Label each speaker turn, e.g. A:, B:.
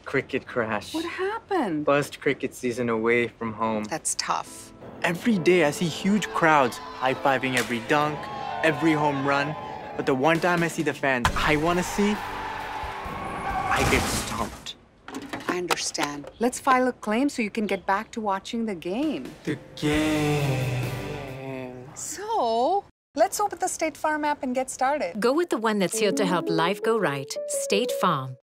A: cricket crash.
B: What happened?
A: First cricket season away from home.
B: That's tough.
A: Every day I see huge crowds high-fiving every dunk, every home run. But the one time I see the fans I want to see, I get stumped.
B: I understand. Let's file a claim so you can get back to watching the game.
A: The game.
B: So, let's open the State Farm app and get started.
C: Go with the one that's here to help life go right. State Farm.